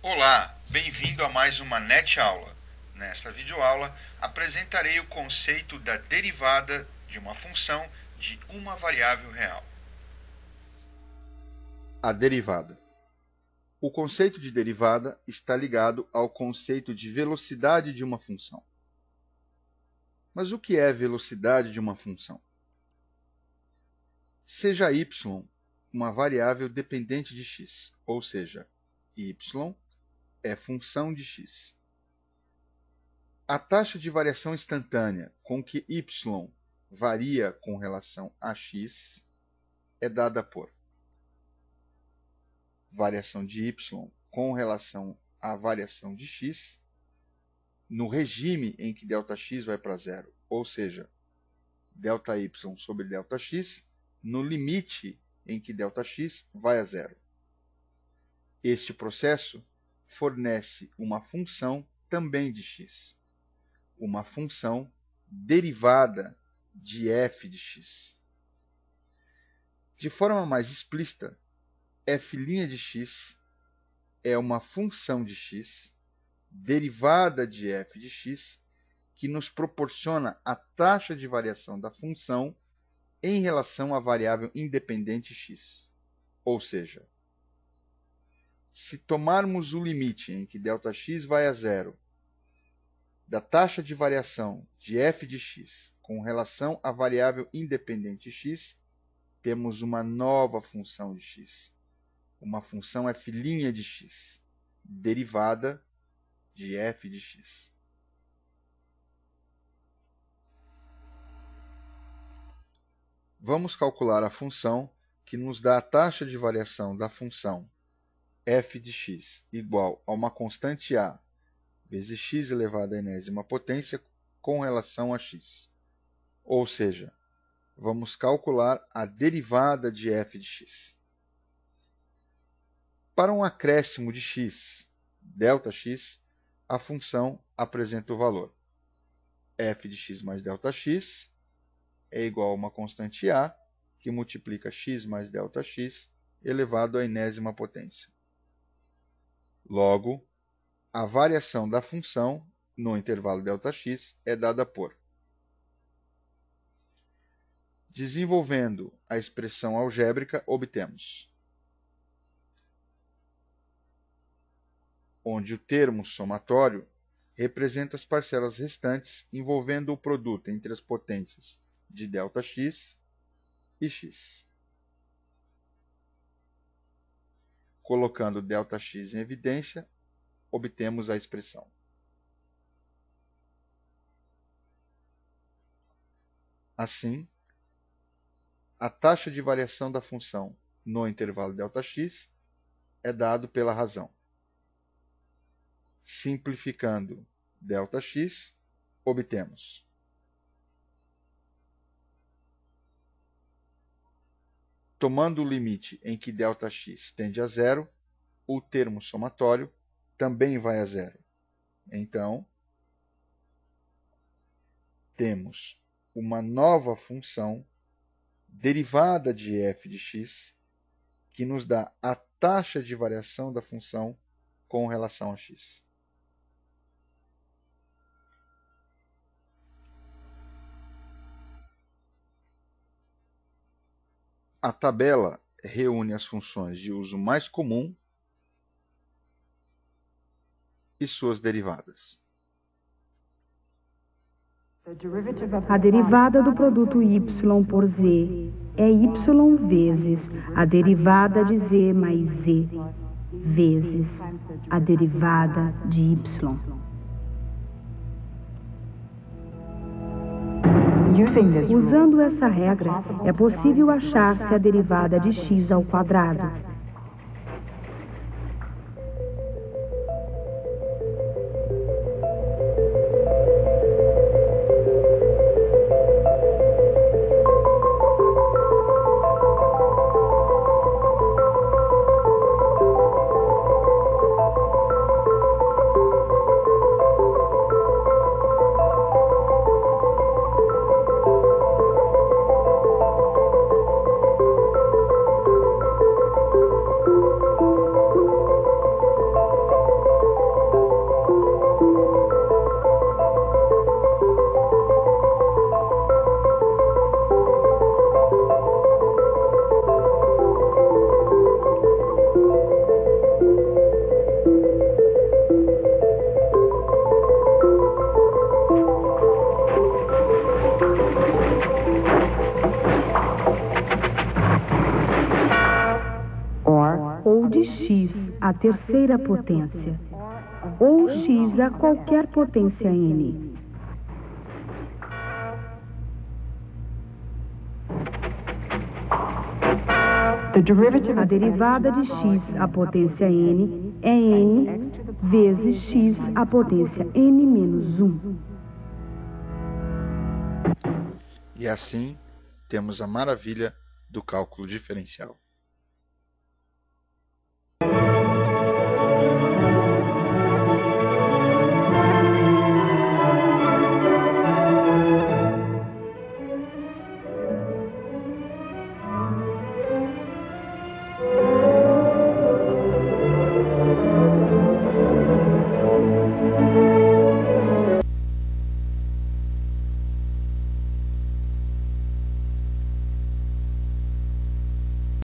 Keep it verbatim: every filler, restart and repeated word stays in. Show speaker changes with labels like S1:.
S1: Olá, bem-vindo a mais uma NetAula. Nesta videoaula, apresentarei o conceito da derivada de uma função de uma variável real.
S2: A derivada. O conceito de derivada está ligado ao conceito de velocidade de uma função. Mas o que é velocidade de uma função? Seja y uma variável dependente de x, ou seja, y é função de x. A taxa de variação instantânea com que y varia com relação a x é dada por variação de y com relação à variação de x no regime em que ΔX vai para zero, ou seja, ΔY sobre ΔX no limite em que ΔX vai a zero. Este processo fornece uma função também de x, uma função derivada de f de x. De forma mais explícita, f' de x é uma função de x derivada de f de x que nos proporciona a taxa de variação da função em relação à variável independente x. Ou seja, se tomarmos o limite em que ΔX vai a zero da taxa de variação de f de x com relação à variável independente x, temos uma nova função de x, uma função f' de x, derivada de f de x. Vamos calcular a função que nos dá a taxa de variação da função f de x igual a uma constante a vezes x elevado à enésima potência com relação a x. Ou seja, vamos calcular a derivada de f de x. Para um acréscimo de x, ΔX, a função apresenta o valor f de x mais ΔX é igual a uma constante a, que multiplica x mais ΔX elevado à enésima potência. Logo, a variação da função no intervalo ΔX é dada por. Desenvolvendo a expressão algébrica, obtemos onde o termo somatório representa as parcelas restantes envolvendo o produto entre as potências de ΔX e x. Colocando ΔX em evidência, obtemos a expressão. Assim, a taxa de variação da função no intervalo ΔX é dado pela razão. Simplificando ΔX, obtemos tomando o limite em que ΔX tende a zero, o termo somatório também vai a zero. Então, temos uma nova função derivada de f de x que nos dá a taxa de variação da função com relação a x. A tabela reúne as funções de uso mais comum e suas derivadas.
S3: A derivada do produto y por z é y vezes a derivada de z mais z vezes a derivada de y. Usando essa regra, é possível achar-se a derivada de x ao quadrado. terceira potência, ou x a qualquer potência n. A derivada de x à potência n é n vezes x à potência n menos um.
S2: E assim temos a maravilha do cálculo diferencial.